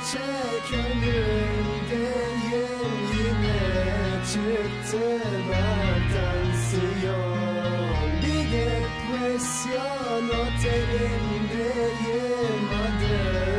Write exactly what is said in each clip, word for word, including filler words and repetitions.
gerçek önümdeyim. Yine çıktı bak tansiyon. Bir depresyon otelindeyim. Adı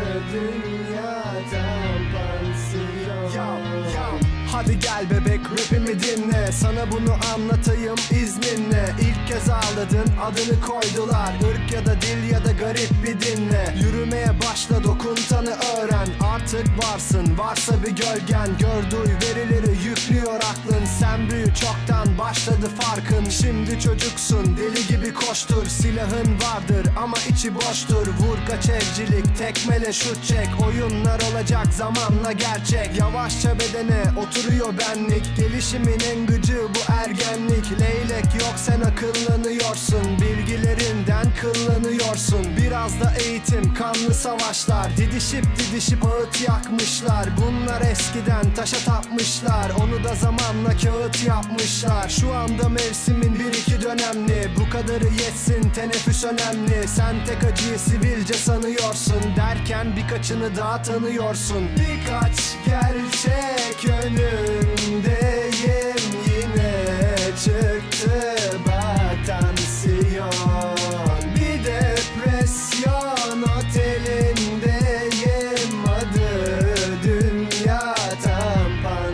dünyadan pansiyon. Yo, yo. Hadi gel bebek rapimi dinle, sana bunu anlatayım izninle. İlk kez ağladın, adını koydular, ırk ya da dil ya da garip bir dinle. Yürümeye başla, dokun tanı öğren, artık varsın, varsa bir gölgen. Gör duy verileri yüklüyor aklın, sen büyü çoktan başladı farkın. Şimdi çocuksun, deli gibi koştur, silahın vardır ama içi boştur. Vur kaç evcilik, tekmele şut çek, oyunlar olacak zamanla gerçek. Yavaşça bedene oturuyor benlik, gelişimin en gıcı bu ergenlik. Leylek yok sen akıllanıyorsun, bilgilerinden kıllanıyorsun. Biraz da eğitim, kanlı savaşlar, didişip didişip ağıt yakmışlar. Bunlar eskiden taşa tapmışlar, onu da zamanla kağıt yapmışlar. Şu anda mevsimin bir iki dönemli, bu kadarı yetsin teneffüs önemli. Sen tek acıyı sivilce sanıyorsun, derken birkaçını daha tanıyorsun. Birkaç gerçek önümdeyim, yine çıktı bak tansiyon. Bir depresyon otelindeyim, adı dünya tam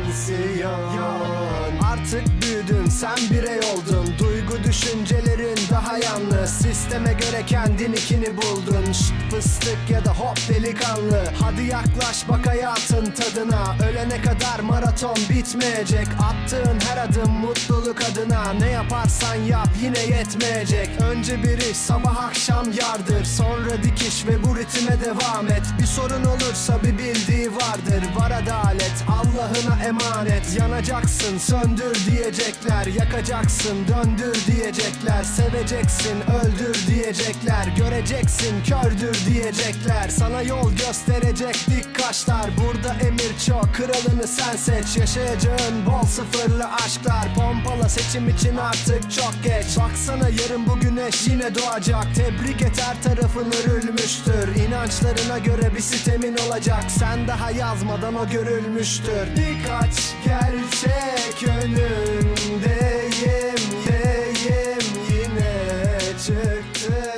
pansiyon. Artık büyüdün, sen birey oldun, duygu düşüncelerin daha yalnız. Sisteme göre kendininkini buldun, şşt fıstık ya da hop delikanlı. Hadi yaklaş bak hayatın tadına, ölene kadar maraton bitmeyecek. Attığın her adım mutluluk adına, ne yaparsan yap yine yetmeyecek. Önce bir iş, sabah akşam yardır, sonra dikiş ve bu ritme devam et. Bir sorun olursa bir bildiği vardır, var adalet Allah'ına emanet. Yanacaksın söndür diyecekler, yakacaksın döndür diyecekler. Seveceksin öldür diyecekler, göreceksin kördür diyecekler. Sana yol gösterecek dik kaşlar, burada emir çok, kralını sen seç. Yaşayacağın bol sıfırlı aşklar, pompala seçim için artık çok geç. Baksana yarın bu güneş yine doğacak, tebrik et her tarafın örülmüştür. İnançlarına göre bir sistemin olacak, sen daha yazmadan o görülmüştür. Birkaç gerçek önümdeyim, deyim yine çıktı